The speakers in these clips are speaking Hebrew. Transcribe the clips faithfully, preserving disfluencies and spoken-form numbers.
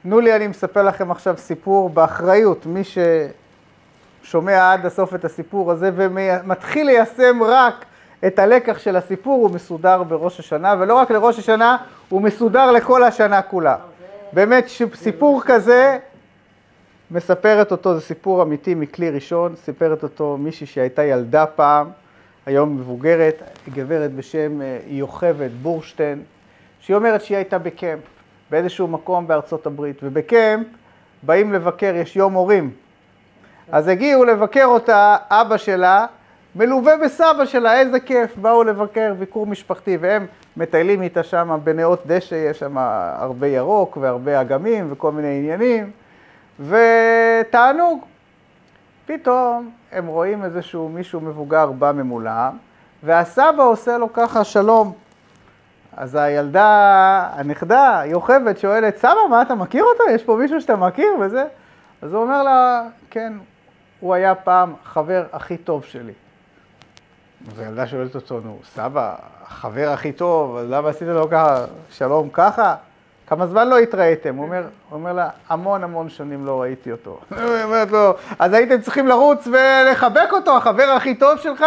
תנו לי, אני מספר לכם עכשיו סיפור באחריות. מי ששומע עד הסוף את הסיפור הזה ומתחיל ליישם רק את הלקח של הסיפור, הוא מסודר בראש השנה, ולא רק לראש השנה, הוא מסודר לכל השנה כולה. באמת סיפור כזה, מספרת אותו, זה סיפור אמיתי מכלי ראשון, סיפרת אותו מישהי שהייתה ילדה פעם, היום מבוגרת, גברת בשם יוכבד בורשטיין, שהיא אומרת שהיא הייתה בקמפ, באיזשהו מקום בארצות הברית, ובקמפ באים לבקר, יש יום הורים. אז הגיעו לבקר אותה, אבא שלה, מלווה בסבא שלה, איזה כיף, באו לבקר ביקור משפחתי, והם מטיילים איתה שם בנאות דשא, יש שם הרבה ירוק והרבה אגמים וכל מיני עניינים, ותענוג. פתאום הם רואים איזשהו מישהו מבוגר בא ממולם, והסבא עושה לו ככה שלום. אז הילדה, הנכדה, יוכבד, שואלת, סבא, מה אתה מכיר אותו? יש פה מישהו שאתה מכיר וזה? אז הוא אומר לה, כן, הוא היה פעם חבר הכי טוב שלי. אז הילדה שואלת אותו, נו, סבא, החבר הכי טוב, אז למה עשית לו ככה, שלום ככה? כמה זמן לא התראיתם? הוא אומר, הוא אומר לה, המון המון שנים לא ראיתי אותו. היא אומרת לו, אז הייתם צריכים לרוץ ולחבק אותו, החבר הכי טוב שלך?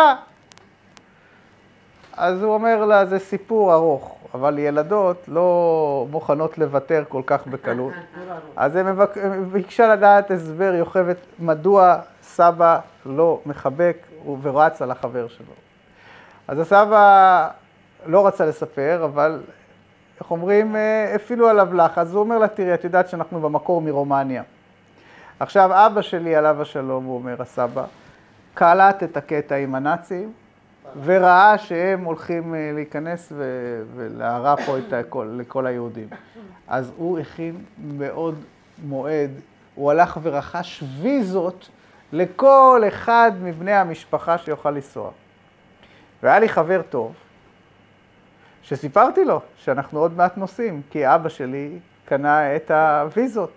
אז הוא אומר לה, זה סיפור ארוך, אבל ילדות לא מוכנות לוותר כל כך בקלות. אז היא ביקשה לדעת הסבר יוכבד, מדוע סבא לא מחבק ורץ על החבר שלו. אז הסבא לא רצה לספר, אבל איך אומרים, אפילו עליו לך. אז הוא אומר לה, תראי, את יודעת שאנחנו במקור מרומניה. עכשיו, אבא שלי עליו השלום, הוא אומר, הסבא, קלט את הקטע עם הנאצים, וראה שהם הולכים להיכנס ולהרע פה את הכל, לכל היהודים. אז הוא הכין מאוד מועד, הוא הלך ורכש ויזות לכל אחד מבני המשפחה שיוכל לנסוע. והיה לי חבר טוב, שסיפרתי לו שאנחנו עוד מעט נוסעים, כי אבא שלי קנה את הוויזות.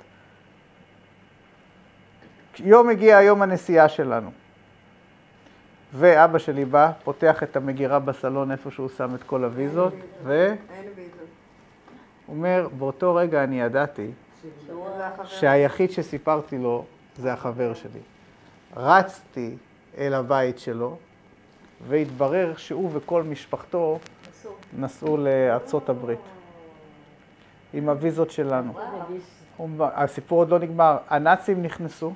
יום הגיע היום הנסיעה שלנו. ואבא שלי בא, פותח את המגירה בסלון איפה שהוא שם את כל הוויזות, ו... הוא אומר, באותו רגע אני ידעתי שהיחיד שסיפרתי לו זה החבר שלי. רצתי אל הבית שלו, והתברר שהוא וכל משפחתו נסעו לארצות הברית. עם הוויזות שלנו. הסיפור עוד לא נגמר. הנאצים נכנסו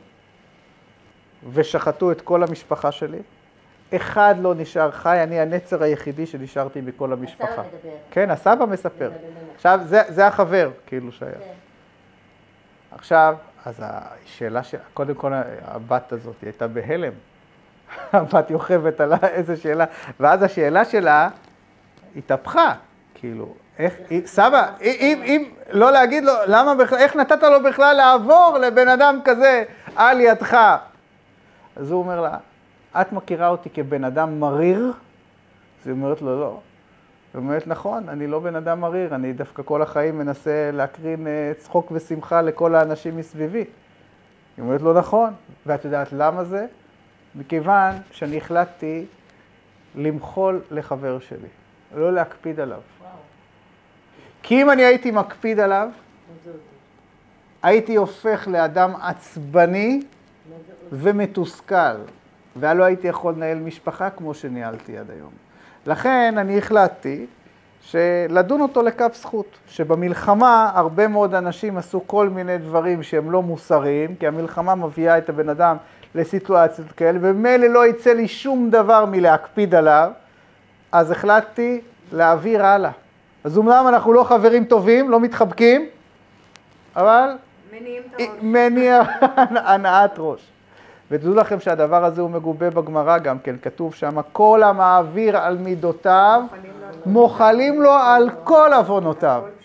ושחטו את כל המשפחה שלי. אחד לא נשאר חי, אני הנצר היחידי שנשארתי בכל המשפחה. הסבא מדבר. כן, הסבא מספר. עכשיו, זה, זה החבר, כאילו שהיה. עכשיו, אז השאלה של, קודם כל הבת הזאת הייתה בהלם. הבת יוכבת עלה איזה שאלה, ואז השאלה שלה התהפכה, כאילו, איך, סבא, אם, אם לא להגיד לו, למה בכלל, איך נתת לו בכלל לעבור לבן אדם כזה על ידך? אז הוא אומר לה, את מכירה אותי כבן אדם מריר? אז היא אומרת לו, לא. היא אומרת, נכון, אני לא בן אדם מריר, אני דווקא כל החיים מנסה להקרין צחוק ושמחה לכל האנשים מסביבי. היא אומרת לו, נכון. ואת יודעת למה זה? מכיוון שאני החלטתי למחול לחבר שלי, לא להקפיד עליו. וואו. כי אם אני הייתי מקפיד עליו, הייתי הופך לאדם עצבני ומתוסכל. ולא הייתי יכול לנהל משפחה כמו שניהלתי עד היום. לכן אני החלטתי שלדון אותו לכף זכות, שבמלחמה הרבה מאוד אנשים עשו כל מיני דברים שהם לא מוסריים, כי המלחמה מביאה את הבן אדם לסיטואציות כאלה, ומילא לא יצא לי שום דבר מלהקפיד עליו, אז החלטתי להעביר הלאה. אז אומנם אנחנו לא חברים טובים, לא מתחבקים, אבל מניע הנעת ראש. ותדעו לכם שהדבר הזה הוא מגובה בגמרא גם כן, כתוב שם, כל המעביר על מידותיו, מוחלים לו על כל עוונותיו.